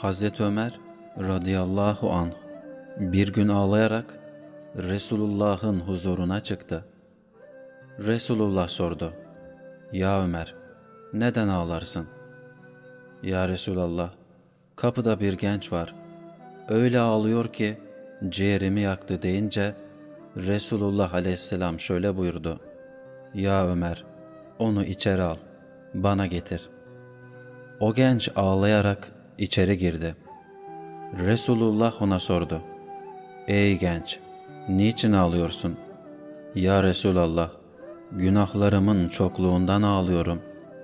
Hazreti Ömer radıyallahu anh bir gün ağlayarak Resulullah'ın huzuruna çıktı. Resulullah sordu: "Ya Ömer, neden ağlarsın?" "Ya Resulallah, kapıda bir genç var. Öyle ağlıyor ki ciğerimi yaktı" deyince Resulullah aleyhisselam şöyle buyurdu: "Ya Ömer, onu içeri al, bana getir." O genç ağlayarak içeri girdi. Resulullah ona sordu: "Ey genç, niçin ağlıyorsun?" "Ya Resulallah, günahlarımın çokluğundan ağlıyorum.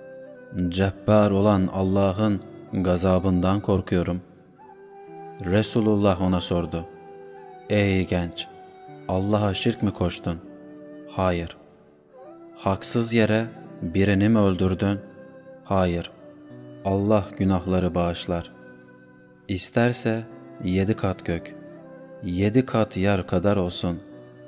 Cebbar olan Allah'ın gazabından korkuyorum." Resulullah ona sordu: "Ey genç, Allah'a şirk mi koştun?" "Hayır." "Haksız yere birini mi öldürdün?" "Hayır." "Allah günahları bağışlar. İsterse 7 kat gök, 7 kat yer kadar olsun.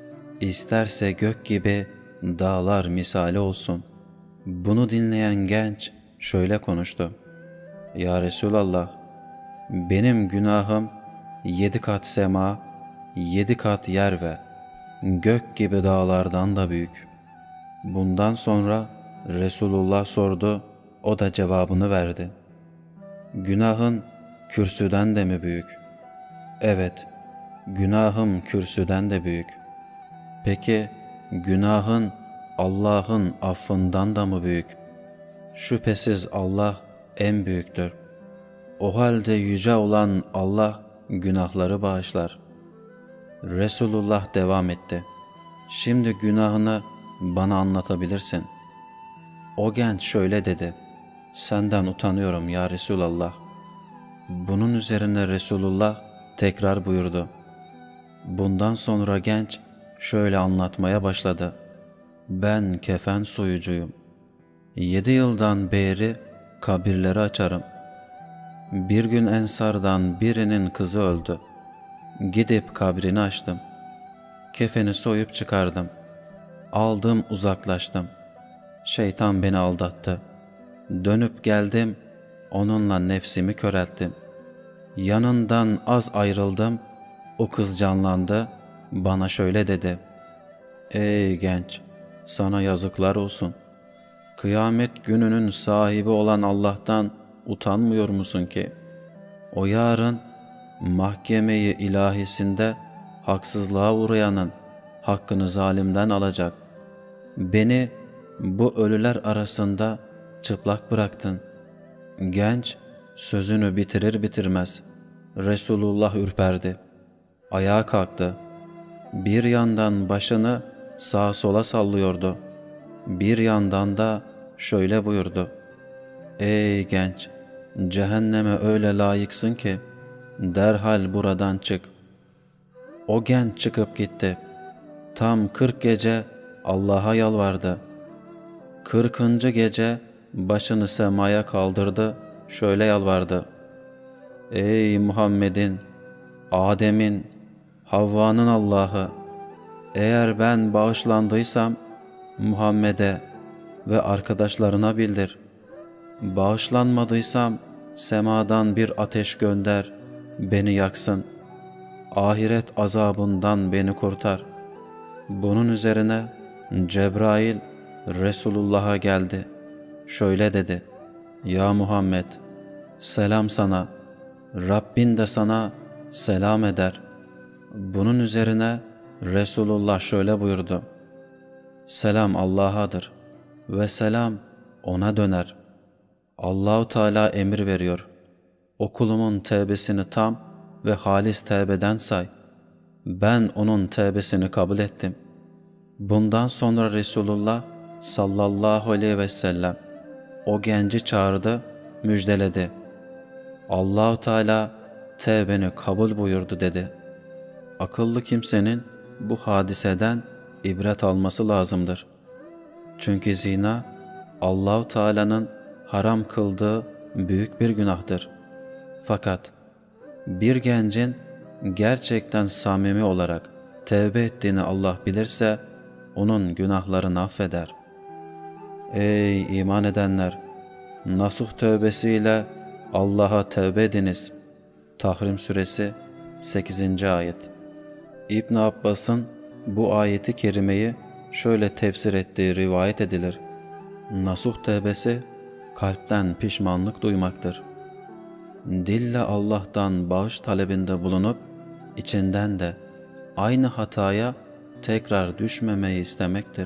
İsterse gök gibi dağlar misali olsun." Bunu dinleyen genç şöyle konuştu: "Ya Resulallah, benim günahım 7 kat sema, 7 kat yer ve gök gibi dağlardan da büyük." Bundan sonra Resulullah sordu, o da cevabını verdi: "Günahın kürsüden de mi büyük?" "Evet, günahım kürsüden de büyük." "Peki günahın Allah'ın affından da mı büyük?" "Şüphesiz Allah en büyüktür. O halde yüce olan Allah günahları bağışlar." Resulullah devam etti: "Şimdi günahını bana anlatabilirsin." O genç şöyle dedi: "Senden utanıyorum ya Resulallah." Bunun üzerine Resulullah tekrar buyurdu. Bundan sonra genç şöyle anlatmaya başladı: "Ben kefen soyucuyum. 7 yıldan beri kabirleri açarım. Bir gün ensardan birinin kızı öldü. Gidip kabrini açtım. Kefeni soyup çıkardım. Aldım, uzaklaştım. Şeytan beni aldattı. Dönüp geldim, onunla nefsimi körelttim. Yanından az ayrıldım, o kız canlandı, bana şöyle dedi: 'Ey genç, sana yazıklar olsun. Kıyamet gününün sahibi olan Allah'tan utanmıyor musun ki? O yarın mahkeme-i ilahisinde haksızlığa uğrayanın hakkını zalimden alacak. Beni bu ölüler arasında çıplak bıraktın." Genç sözünü bitirir bitirmez Resulullah ürperdi. Ayağa kalktı. Bir yandan başını sağa sola sallıyordu. Bir yandan da şöyle buyurdu: "Ey genç, cehenneme öyle layıksın ki derhal buradan çık." O genç çıkıp gitti. Tam 40 gece Allah'a yalvardı. 40. gece başını semaya kaldırdı, şöyle yalvardı: "Ey Muhammed'in, Adem'in, Havva'nın Allah'ı, eğer ben bağışlandıysam Muhammed'e ve arkadaşlarına bildir. Bağışlanmadıysam semadan bir ateş gönder, beni yaksın. Ahiret azabından beni kurtar." Bunun üzerine Cebrail Resulullah'a geldi. Şöyle dedi: "Ya Muhammed, selam sana, Rabbin de sana selam eder." Bunun üzerine Resulullah şöyle buyurdu: "Selam Allah'adır ve selam ona döner. Allahu Teala emir veriyor: o kulumun tevbesini tam ve halis tevbeden say. Ben onun tevbesini kabul ettim." Bundan sonra Resulullah sallallahu aleyhi ve sellem o genci çağırdı, müjdeledi: "Allahu Teala tevbeni kabul buyurdu" dedi. Akıllı kimsenin bu hadiseden ibret alması lazımdır. Çünkü zina Allahu Teala'nın haram kıldığı büyük bir günahtır. Fakat bir gencin gerçekten samimi olarak tevbe ettiğini Allah bilirse onun günahlarını affeder. Ey iman edenler! Nasuh tövbesiyle Allah'a tevbe ediniz. Tahrim Suresi 8. Ayet. İbn Abbas'ın bu ayeti kerimeyi şöyle tefsir ettiği rivayet edilir. Nasuh tevbesi, kalpten pişmanlık duymaktır. Dille Allah'tan bağış talebinde bulunup, içinden de aynı hataya tekrar düşmemeyi istemektir.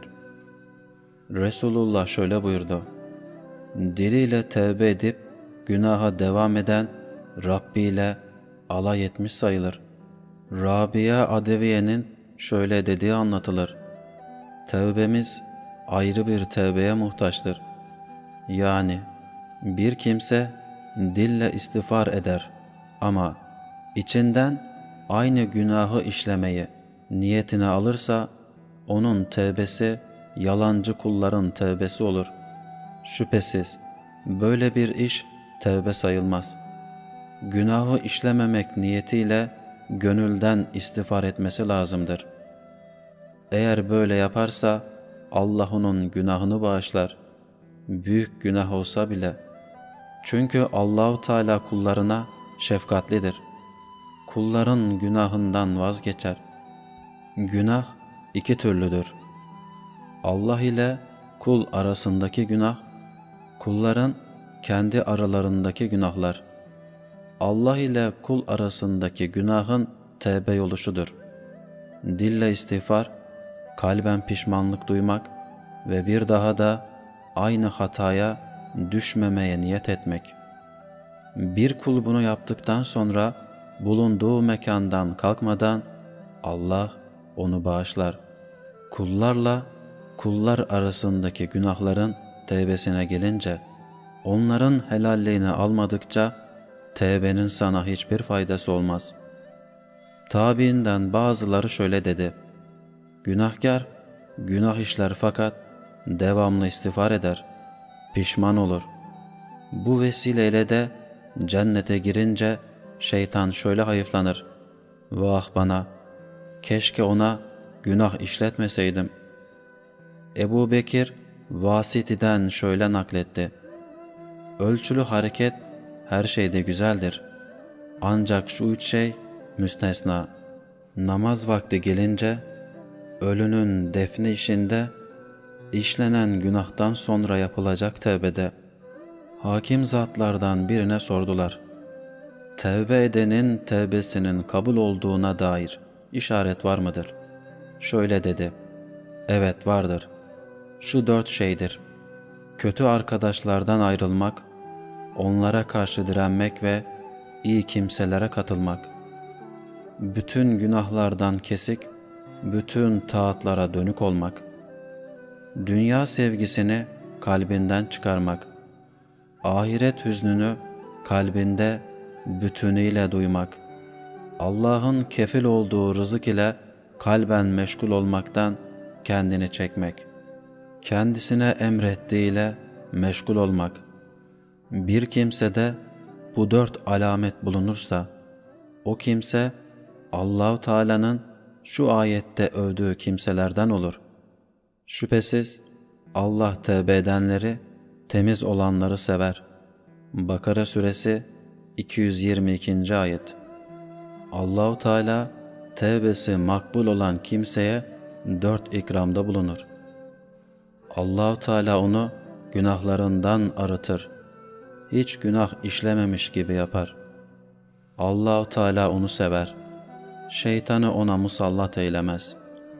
Resulullah şöyle buyurdu: diliyle tevbe edip günaha devam eden Rabbi ile alay etmiş sayılır. Rabia Adeviye'nin şöyle dediği anlatılır: tevbemiz ayrı bir tevbeye muhtaçtır. Yani bir kimse dille istiğfar eder ama içinden aynı günahı işlemeyi niyetine alırsa onun tevbesi yalancı kulların tevbesi olur. Şüphesiz böyle bir iş tevbe sayılmaz. Günahı işlememek niyetiyle gönülden istiğfar etmesi lazımdır. Eğer böyle yaparsa Allah onun günahını bağışlar. Büyük günah olsa bile. Çünkü Allahu Teala kullarına şefkatlidir. Kulların günahından vazgeçer. Günah iki türlüdür. Allah ile kul arasındaki günah, kulların kendi aralarındaki günahlar. Allah ile kul arasındaki günahın tevbe yoluşudur. Dille istiğfar, kalben pişmanlık duymak ve bir daha da aynı hataya düşmemeye niyet etmek. Bir kul bunu yaptıktan sonra bulunduğu mekandan kalkmadan Allah onu bağışlar. Kullarla kullar arasındaki günahların tevbesine gelince, onların helalliğini almadıkça tevbenin sana hiçbir faydası olmaz. Tabiinden bazıları şöyle dedi: günahkar günah işler fakat devamlı istiğfar eder, pişman olur. Bu vesileyle de cennete girince şeytan şöyle hayıflanır: vah bana, keşke ona günah işletmeseydim. Ebu Bekir Vasiti'den şöyle nakletti: ölçülü hareket her şeyde güzeldir. Ancak şu üç şey müstesna. Namaz vakti gelince, ölünün defni işinde, işlenen günahtan sonra yapılacak tevbede. Hakim zatlardan birine sordular: tevbe edenin tevbesinin kabul olduğuna dair işaret var mıdır? Şöyle dedi: evet vardır. Şu 4 şeydir: kötü arkadaşlardan ayrılmak, onlara karşı direnmek ve iyi kimselere katılmak. Bütün günahlardan kesik, bütün taatlara dönük olmak. Dünya sevgisini kalbinden çıkarmak. Ahiret hüznünü kalbinde bütünüyle duymak. Allah'ın kefil olduğu rızık ile kalben meşgul olmaktan kendini çekmek. Kendisine emrettiğiyle meşgul olmak. Bir kimsede bu 4 alamet bulunursa, o kimse Allah-u Teala'nın şu ayette övdüğü kimselerden olur. Şüphesiz Allah tevbe edenleri, temiz olanları sever. Bakara Suresi 222. Ayet. Allah-u Teala tevbesi makbul olan kimseye 4 ikramda bulunur. Allah-u Teala onu günahlarından arıtır. Hiç günah işlememiş gibi yapar. Allah-u Teala onu sever. Şeytanı ona musallat eylemez.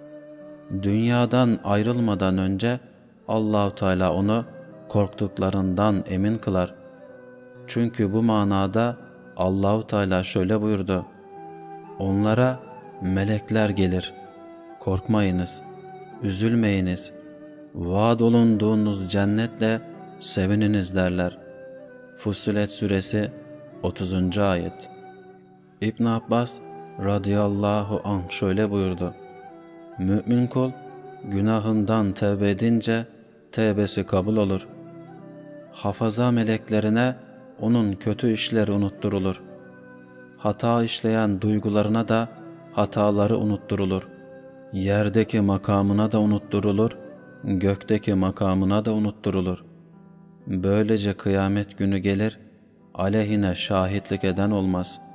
Dünyadan ayrılmadan önce Allah-u Teala onu korktuklarından emin kılar. Çünkü bu manada Allah-u Teala şöyle buyurdu: onlara melekler gelir. Korkmayınız, üzülmeyiniz. Vaad olunduğunuz cennetle sevininiz derler. Fussilet Suresi 30. Ayet. İbn Abbas radıyallahu anh şöyle buyurdu: mümin kul günahından tevbe edince tevbesi kabul olur. Hafaza meleklerine onun kötü işleri unutturulur. Hata işleyen duygularına da hataları unutturulur. Yerdeki makamına da unutturulur, gökteki makamına da unutturulur. Böylece kıyamet günü gelir, aleyhine şahitlik eden olmaz.